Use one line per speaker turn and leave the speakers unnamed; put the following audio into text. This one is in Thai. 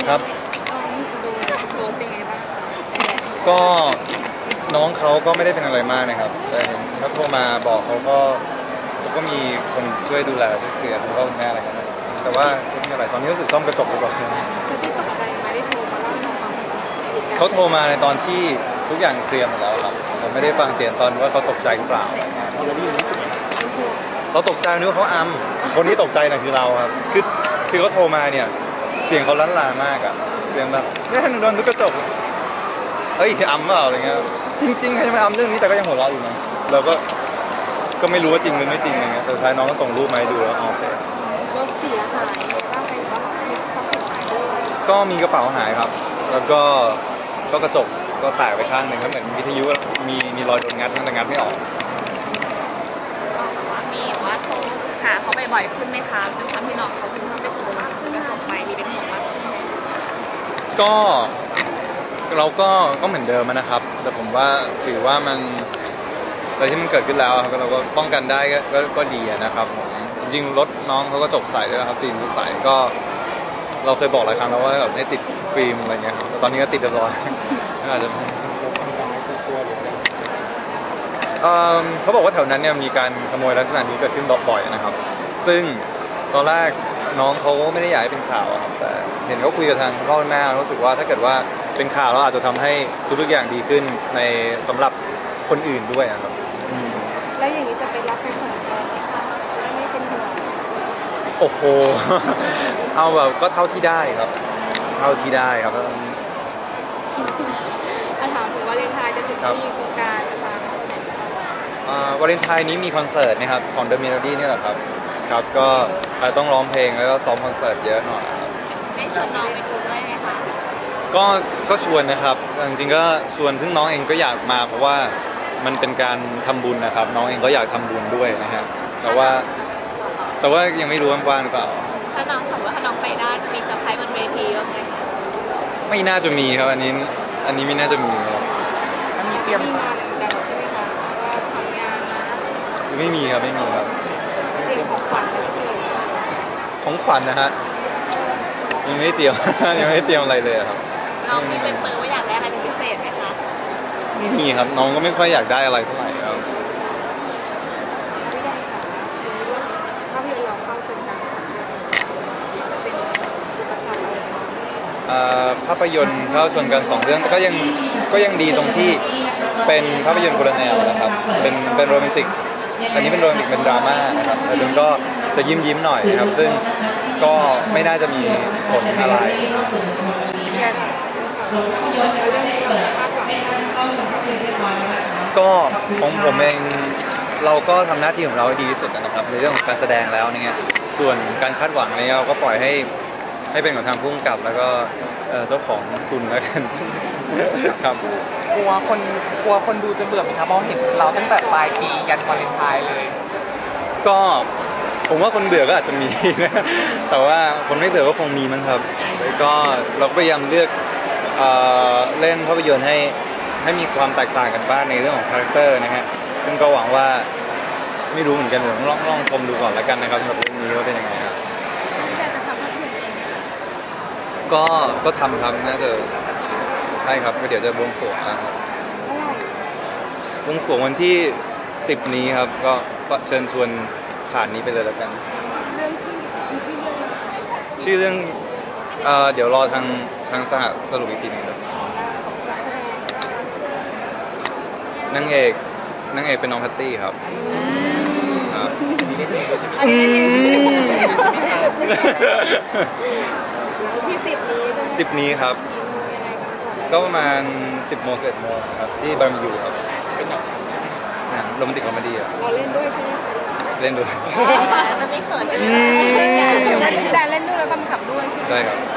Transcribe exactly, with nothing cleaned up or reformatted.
ครับ
โดนเป็นไงบ้าง
ก็น้องเขาก็ไม่ได้เป็นอะไรมากนะครับแต่เห็นเขาโทรมาบอกเขาก็เขาก็มีคนช่วยดูแลช่วยเคลียร์คุณพ่อคุณแม่อะไรกันนะแต่ว่าไม่มีอะไรตอนนี้รู้สึกซ่อมกระจกไปก่อน
จะได้ตกใจไหมได้โทรมาเล่าให้เราฟัง
เขาโทรมาในตอนที่ทุกอย่างเคลียร์หมดแล้วครับผมไม่ได้ฟังเสียงตอนว่าเขาตกใจหรือเปล่าเขาตกใจนึกว่าเขาอัมคนที่ตกใจน่ะคือเราครับคือคือเขาโทรมาเนี่ยเสียงเขาลั่นลามากอะเสียงแบบเนี่ยโดนทุกกระจกเฮ้ยอัมเปล่าอะไรเงี้ยจริงๆเขาจะไม่อัมเรื่องนี้แต่ก็ยังหัวเราะอยู่นะเราก็ก็ไม่รู้ว่าจริงหรือไม่จริงอะไรเงี้ยแต่สุดท้ายน้องก็ส่งรูปมาให้ดูแล้วโอเค
รถเสียหายบ้างไหมว่ามีทรัพย์สินหายด้วย
ก็มีกระเป๋าหายครับแล้วก็ก็กระจกก็แตกไปข้างหนึ่งก็เหมือนวิทยุมีมีรอยโดนงัดแต่งัดไม่ออก
มีว่าโทรหาเขาบ่อยๆขึ้นไหมคะด้วยความที่น้องเขาเพิ่งไปโทรมาก็ส่งไปมีเป็นห่วงมาก
ก็เราก็ก็เหมือนเดิมนะครับแต่ผมว่าถือว่ามันอะไรที่มันเกิดขึ้นแล้วครับเราก็ป้องกันได้ก็ก็ดีนะครับผมจริงรถน้องเขาก็จบใส่ด้วยครับฟิล์มใสก็เราเคยบอกหลายครั้งแล้วว่าแบบไม่ติดฟิล์มอะไรเงี้ยครับแต่ตอนนี้ก็ติดเรียบร้อยอาจจะเขาบอกว่าแถวนั้นเนี่ยมีการขโมยลักษณะนี้เกิดขึ้นบ่อยนะครับซึ่งตอนแรกน้องเขาไม่ได้อยากให้เป็นข่าวครับแต่เห็นเขาคุยกับทางพ่อแม่รู้สึกว่าถ้าเกิดว่าเป็นข่าวแล้วอาจจะทำให้ทุกๆอย่างดีขึ้นในสำหรับคนอื่นด้วยครับ
แล้วอย่างนี้จะไปรับไปส่งตอนไหมคะจะได้ไม่เป็นห่วง
โอ้โหเอาแบบก็เท่าที่ได้ครับเท่าที่ได้ครับ
อาถามถึงวาเลนไทน์จะถึงมีโครงการจะพาเขาไปไหน
วาเลนไทน์นี้มีคอนเสิร์ตนะครับของ The Melody นี่แหละครับครับก็ต้องร้องเพลงแล้วก็ซ้อมคอนเสิร์ตเยอะหน่อย
ได้ชวนน้องไปดูด้วยไหมคะ
ก็ก็ชวนนะครับจริงๆก็ชวนซึ่งน้องเองก็อยากมาเพราะว่ามันเป็นการทำบุญนะครับน้องเองก็อยากทำบุญด้วยนะฮะแต่ว่าแต่ว่ายังไม่รู้ว่าว่างหรือเปล่า
ถ้าน้องถามว่าถ้าน้องไปได้จะมีเซอร์ไพรส์บนเวทีบ้างไหม
ไม่น่าจะมีครับอันนี้อันนี้ไม่น่าจะมีครับ
มีเตรียมงานดังใช่ไหมคะว่าทำงานนะ
ไม่มีครับไม่มีครับ
เตรียมของขวัญอะไรที่
ของขวัญนะฮะยังไม่เตรียมยังไม่เตรียมอะไรเลยครับ
น้องมีเป็นเปิดว่าอยากได้อะไรเป็นพิเศษไหมคะ
ไม่มีครับน้องก็ไม่ค่อยอยากได้อะไรเท่าไหร่ครับ
ไม่ได้ค่ะภาพยนตร์เราเข้าชมกันเป็นอุปสรรคอะไร
ภาพยนตร์เข้าชนกันสองเรื่องก็ยังก็ยังดีตรงที่เป็นภาพยนตร์คนละแนวนะครับเป็นเป็นโรแมนติกอันนี้เป็นโรแมนติกเป็นดราม่านะครับแต่ดึงก็จะยิ้มยิ้มหน่อยนะครับซึ่งก็ไม่น่าจะมีผลอะไรก็ของผมเองเราก็ทำหน้าที่ของเราให้ดีที่สุดนะครับในเรื่องของการแสดงแล้วเนี่ยส่วนการคาดหวังเนี่ยเราก็ปล่อยให้ให้เป็นของทางผู้กำกับแล้วก็เจ้าของทุนแล้วกันครับ
กลัวคนกลัวคนดูจะเบื่อไหมครับเพราะเห็นเราตั้งแต่ปลายปียันวาเลนไทน์เลย
ก็ผมว่าคนเบื่อก็อาจจะมีนะแต่ว่าคนไม่เบื่อก็คงมีมั้งครับก็เราก็พยายามเลือกเล่นภาพยนตร์ให้ให้มีความแตกต่างกันบ้างในเรื่องของคาแรคเตอร์นะฮะซึ่งก็หวังว่าไม่รู้เหมือนกันเดี๋ยวลองลองชมดูก่อนแล้วกันนะครับสำหรับเรื่องนี้ว่าเป็นยังไงครับก็ก็ทำครับน่าจะใช่ครับก็เดี๋ยวจะบวงสรวงนะครับบวงสรวงวันที่สิบนี้ครับก็ก็เชิญชวนผ่านนี้ไปเลยแล้วกัน
เรื่องชื่อมีชื่อเรื่อง
ชื่อเรื่องเอ่อเดี๋ยวรอทางทางสหสรุปอีกทีนึงครับนางเอกนางเอกเป็นน้องแพตตี้ครับครับ
ที่สิบนี้
สิบนี้ครับก็ประมาณสิบโมงสิบเอ็ดโมงครับที่บางยูครับเป็นหนังใช่ไหมหนังโรแมนติกคอมเมดี้อ่ะ
เราเล่นด้วยใช่ไหม
เล่นด้วย
จะไม่เขินกันเลยแต่เล่นด้วยแล้วกำกับด้วยใช่ไหม
ใช่ครับ